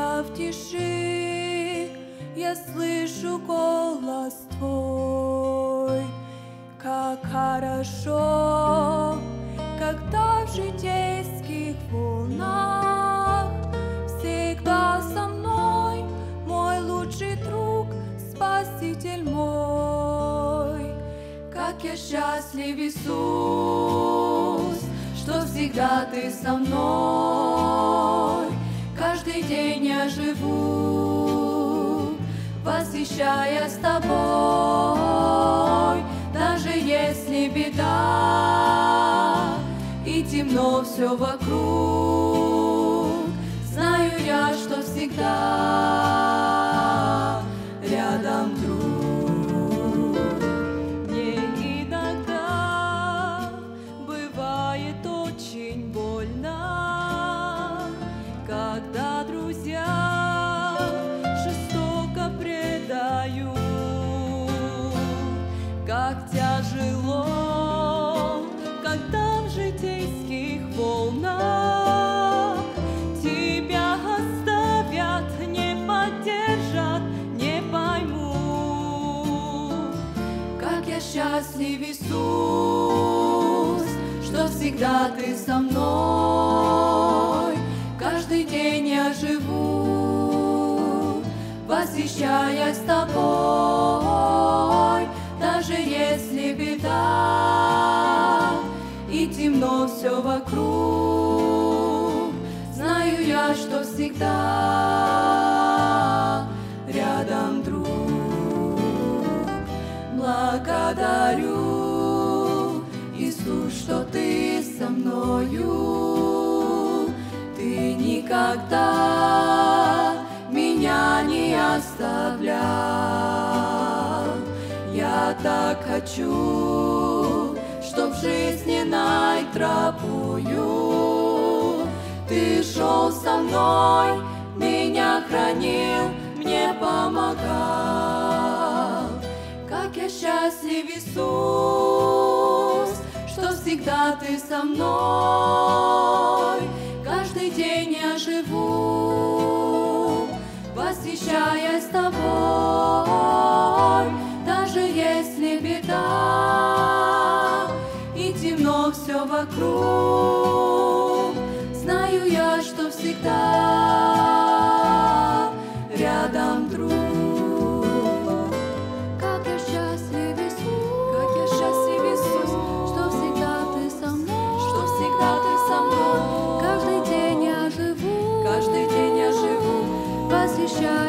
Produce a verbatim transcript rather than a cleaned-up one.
Когда в тиши я слышу голос Твой, как хорошо, когда в житейских волнах всегда со мной мой лучший друг, Спаситель мой. Как я счастлив, Иисус, что всегда Ты со мной. Каждый день я живу, восхищаясь Тобой. Даже если беда и темно все вокруг, знаю я, что всегда рядом друг. Мне иногда бывает очень больно, когда друзья жестоко предают. Как тяжело, когда в житейских волнах тебя оставят, не поддержат, не поймут. Как я счастлив, Иисус, что всегда Ты со мной. Каждый день я живу, восхищаясь Тобой. Даже если беда и темно все вокруг, знаю я, что всегда рядом друг. Благодарю, Иисус, что Ты со мною. Ты никогда меня не оставлял. Я так хочу, чтоб жизненной тропою Ты шел со мной, меня хранил, мне помогал. Как я счастлив, Иисус, что всегда Ты со мной. Каждый день я живу, восхищаясь Тобой. Даже если беда и темно все вокруг, знаю я, что всегда рядом друг. Как я счастлив, Иисус, как я счастлив, Иисус, что всегда Ты со мной, что всегда Ты со мной. Каждый день я живу, каждый день я живу, восхищаюсь